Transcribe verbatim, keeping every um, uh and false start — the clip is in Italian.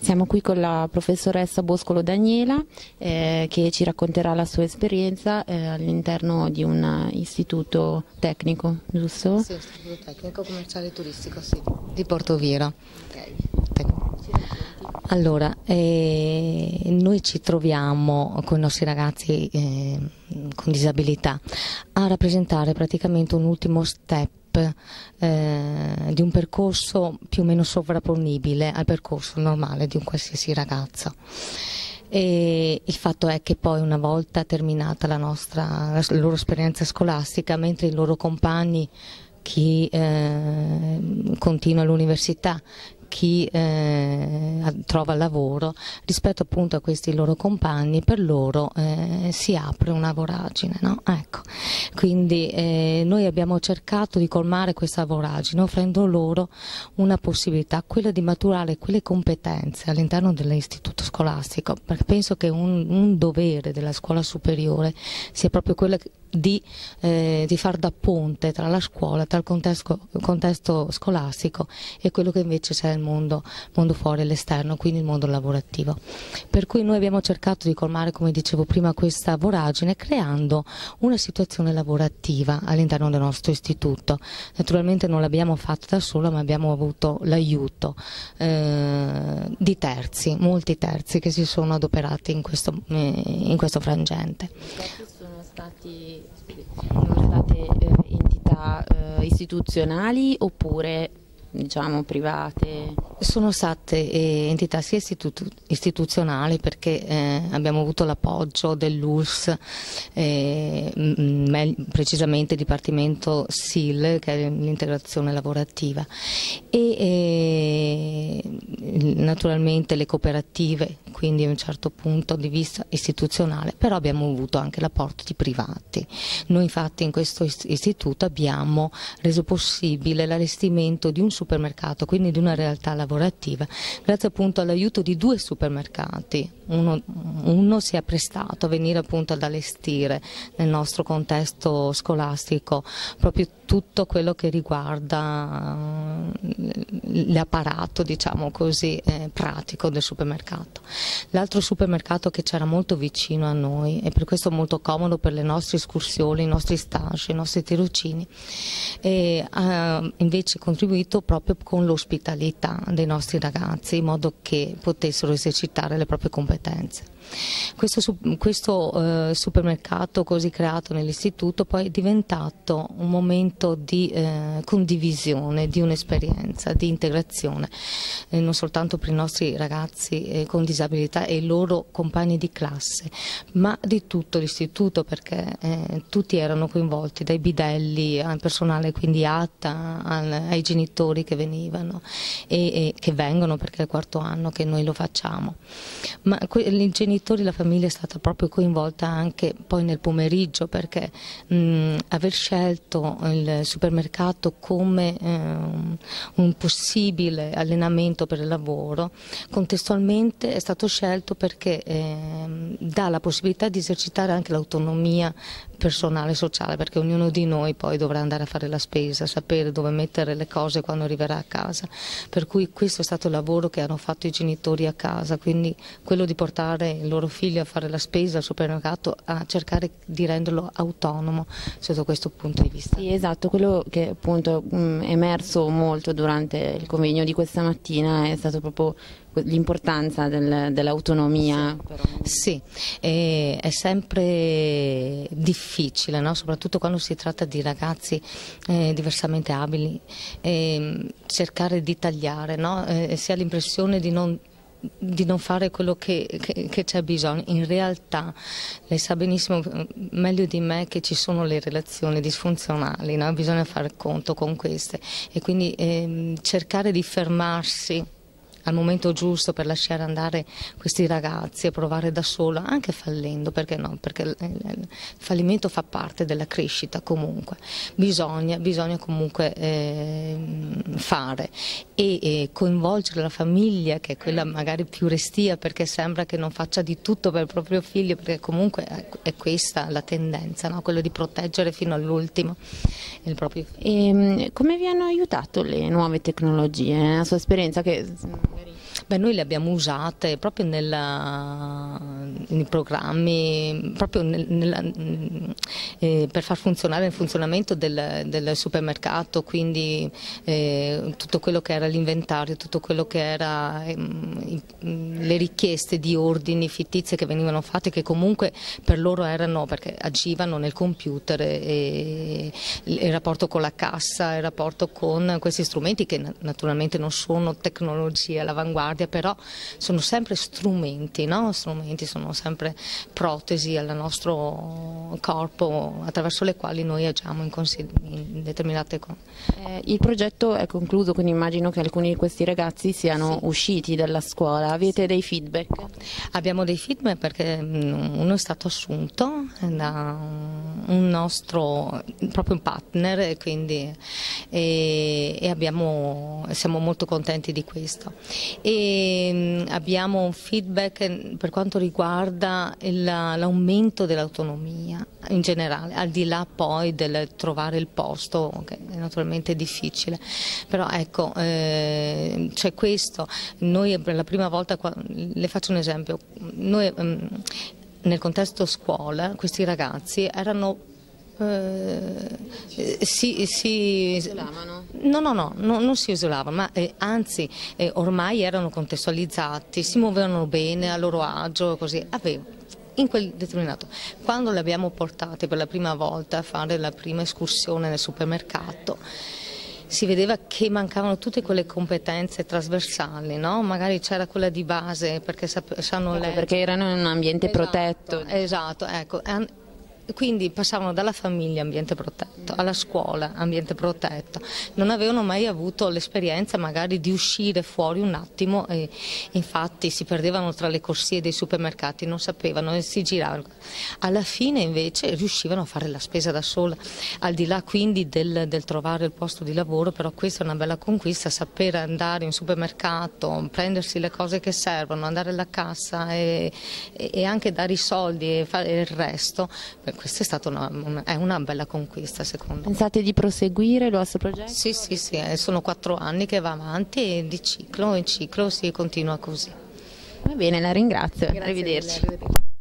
Siamo qui con la professoressa Boscolo Daniela eh, che ci racconterà la sua esperienza eh, all'interno di un istituto tecnico, giusto? Sì, istituto tecnico commerciale e turistico, sì, di Portoviejo. Okay. Allora, eh, noi ci troviamo con i nostri ragazzi eh, con disabilità a rappresentare praticamente un ultimo step Eh, di un percorso più o meno sovrapponibile al percorso normale di un qualsiasi ragazzo. E il fatto è che poi, una volta terminata la, nostra, la loro esperienza scolastica, mentre i loro compagni, chi eh, continua all'università, chi eh, trova lavoro, rispetto appunto a questi loro compagni, per loro eh, si apre una voragine, no? Ecco. Quindi eh, noi abbiamo cercato di colmare questa voragine offrendo loro una possibilità, quella di maturare quelle competenze all'interno dell'istituto scolastico, perché penso che un, un dovere della scuola superiore sia proprio quello di, eh, di far da ponte tra la scuola, tra il contesto, il contesto scolastico e quello che invece c'è nel mondo, mondo fuori, l'esterno, quindi il mondo lavorativo. Per cui noi abbiamo cercato di colmare, come dicevo prima, questa voragine creando una situazione lavorativa all'interno del nostro istituto. Naturalmente non l'abbiamo fatto da solo, ma abbiamo avuto l'aiuto eh, di terzi, molti terzi che si sono adoperati in questo, eh, in questo frangente. Sono stati, sono state eh, entità eh, istituzionali oppure diciamo private? Sono state eh, entità sia istitu istituzionali, perché eh, abbiamo avuto l'appoggio dell'U L S, eh, precisamente il Dipartimento S I L, che è l'integrazione lavorativa, e eh, naturalmente le cooperative, quindi a un certo punto di vista istituzionale, però abbiamo avuto anche l'apporto di privati. Noi infatti in questo istituto abbiamo reso possibile l'allestimento di un supermercato, quindi di una realtà lavorativa, grazie appunto all'aiuto di due supermercati. Uno, uno si è prestato a venire appunto ad allestire nel nostro contesto scolastico proprio tutto quello che riguarda l'apparato, diciamo così, eh, pratico del supermercato. L'altro supermercato che c'era molto vicino a noi, e per questo molto comodo per le nostre escursioni, i nostri stage, i nostri tirocini, e ha invece contribuito proprio con l'ospitalità dei nostri ragazzi, in modo che potessero esercitare le proprie competenze. Questo, questo eh, supermercato così creato nell'istituto poi è diventato un momento di eh, condivisione, di un'esperienza, di integrazione, eh, non soltanto per i nostri ragazzi eh, con disabilità e i loro compagni di classe, ma di tutto l'istituto, perché eh, tutti erano coinvolti, dai bidelli al personale quindi A T A, al, ai genitori che venivano e, e che vengono, perché è il quarto anno che noi lo facciamo. Ma i genitori, la famiglia è stata proprio coinvolta anche poi nel pomeriggio, perché mh, aver scelto il supermercato come eh, un possibile allenamento per il lavoro, contestualmente è stato scelto perché eh, dà la possibilità di esercitare anche l'autonomia personale e sociale, perché ognuno di noi poi dovrà andare a fare la spesa, sapere dove mettere le cose quando arriverà a casa, per cui questo è stato il lavoro che hanno fatto i genitori a casa, quindi quello di portare il loro figlio a fare la spesa al supermercato, a cercare di renderlo autonomo sotto questo punto di vista. Sì, esatto, quello che appunto è emerso molto durante il convegno di questa mattina è stato proprio l'importanza del, dell'autonomia. Sì, sì, è, è sempre difficile, no? Soprattutto quando si tratta di ragazzi eh, diversamente abili, eh, cercare di tagliare, no? eh, si ha l'impressione di non di non fare quello che, che, che c'è bisogno. In realtà lei sa benissimo, meglio di me, che ci sono le relazioni disfunzionali, no? Bisogna fare conto con queste e quindi ehm, cercare di fermarsi al momento giusto per lasciare andare questi ragazzi e provare da solo, anche fallendo, perché no? Perché il fallimento fa parte della crescita comunque, bisogna, bisogna comunque eh, fare e, e coinvolgere la famiglia, che è quella magari più restia, perché sembra che non faccia di tutto per il proprio figlio, perché comunque è, è questa la tendenza, no? Quello di proteggere fino all'ultimo il proprio figlio. E come vi hanno aiutato le nuove tecnologie, la sua esperienza che... Beh, noi le abbiamo usate proprio nella, nei programmi, proprio nel, nella, eh, per far funzionare il funzionamento del, del supermercato, quindi eh, tutto quello che era l'inventario, tutto quello che era eh, le richieste di ordini fittizie che venivano fatte, che comunque per loro erano, perché agivano nel computer, e, e il rapporto con la cassa, il rapporto con questi strumenti che naturalmente non sono tecnologie all'avanguardia, però sono sempre strumenti, no? Strumenti, sono sempre protesi al nostro corpo attraverso le quali noi agiamo in, in determinate cose. Eh, il progetto è concluso, quindi immagino che alcuni di questi ragazzi siano sì. usciti dalla scuola. Avete sì. dei feedback? Abbiamo dei feedback perché uno è stato assunto da un nostro proprio un partner, e quindi e, e abbiamo, siamo molto contenti di questo. E abbiamo un feedback per quanto riguarda l'aumento dell'autonomia in generale, al di là poi del trovare il posto, che è naturalmente difficile, però ecco, eh, c'è questo. Noi per la prima volta, le faccio un esempio, noi nel contesto scuola questi ragazzi erano Eh, si, si isolavano? No, no, no, no, non si isolavano, ma eh, anzi eh, ormai erano contestualizzati, si muovevano bene a loro agio, così. Avevo in quel determinato. Quando li abbiamo portati per la prima volta a fare la prima escursione nel supermercato, si vedeva che mancavano tutte quelle competenze trasversali, no? Magari c'era quella di base perché sanno leggere. Perché erano in un ambiente esatto, protetto. Esatto, ecco. Quindi passavano dalla famiglia, ambiente protetto, alla scuola, ambiente protetto. Non avevano mai avuto l'esperienza magari di uscire fuori un attimo, e infatti si perdevano tra le corsie dei supermercati, non sapevano e si giravano. Alla fine invece riuscivano a fare la spesa da sola, al di là quindi del, del trovare il posto di lavoro, però questa è una bella conquista, sapere andare in supermercato, prendersi le cose che servono, andare alla cassa e, e anche dare i soldi e fare il resto. Questa è stata una, una, è una bella conquista, secondo me. Pensate di proseguire il vostro progetto? Sì, sì, sì, sono quattro anni che va avanti e di ciclo in ciclo si continua così. Va bene, la ringrazio. Grazie Arrivederci. Mille, arrivederci.